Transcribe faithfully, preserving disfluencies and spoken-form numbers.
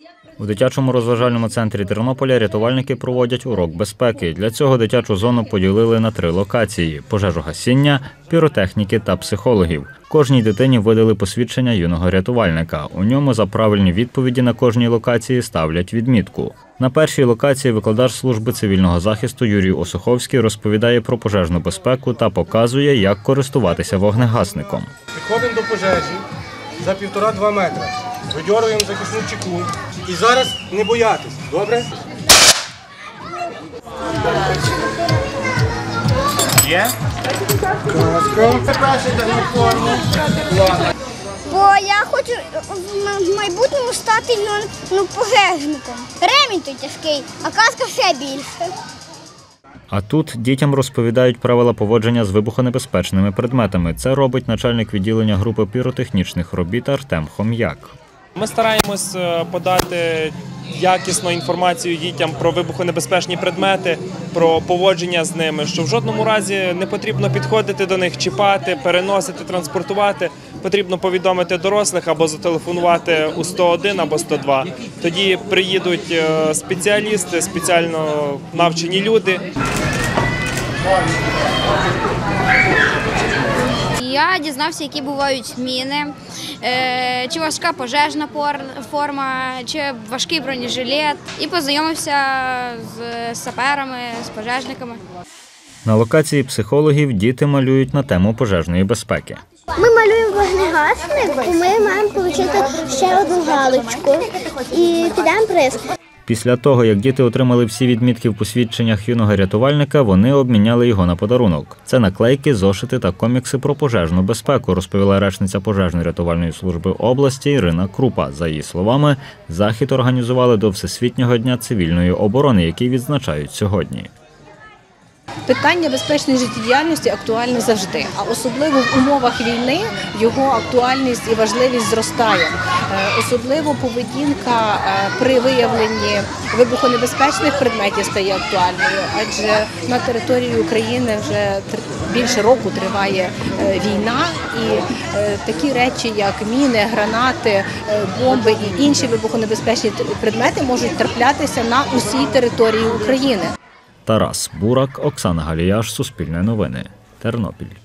У дитячому розважальному центрі Тернополя рятувальники проводять урок безпеки. Для цього дитячу зону поділили на три локації – пожежогасіння, піротехніки та психологів. Кожній дитині видали посвідчення юного рятувальника. У ньому за правильні відповіді на кожній локації ставлять відмітку. На першій локації викладач служби цивільного захисту Юрій Осуховський розповідає про пожежну безпеку та показує, як користуватися вогнегасником. Підходимо до пожежі за півтора-два метри. Видьорюємо захисну чеку. І зараз не боятись, добре? Є? Бо я хочу в майбутньому стати ну, пожежником. Ремінь той тяжкий, а каска ще більше. А тут дітям розповідають правила поводження з вибухонебезпечними предметами. Це робить начальник відділення групи піротехнічних робіт Артем Хом'як. Ми стараємось подати якісну інформацію дітям про вибухонебезпечні предмети, про поводження з ними, що в жодному разі не потрібно підходити до них, чіпати, переносити, транспортувати. Потрібно повідомити дорослих або зателефонувати у сто один або сто два. Тоді приїдуть спеціалісти, спеціально навчені люди. Я дізнався, які бувають міни, чи важка пожежна форма, чи важкий бронежилет. І познайомився з саперами, з пожежниками. На локації психологів діти малюють на тему пожежної безпеки. Ми малюємо вогнегасник, ми маємо отримати ще одну галочку і підемо приз. Після того, як діти отримали всі відмітки в посвідченнях юного рятувальника, вони обміняли його на подарунок. Це наклейки, зошити та комікси про пожежну безпеку, розповіла речниця пожежно-рятувальної служби області Ірина Крупа. За її словами, захід організували до Всесвітнього дня цивільної оборони, який відзначають сьогодні. Питання безпечної життєдіяльності актуальне завжди, а особливо в умовах війни його актуальність і важливість зростає. Особливо поведінка при виявленні вибухонебезпечних предметів стає актуальною, адже на території України вже більше року триває війна, і такі речі, як міни, гранати, бомби і інші вибухонебезпечні предмети можуть траплятися на усій території України. Тарас Бурак, Оксана Галіяш, Суспільне новини, Тернопіль.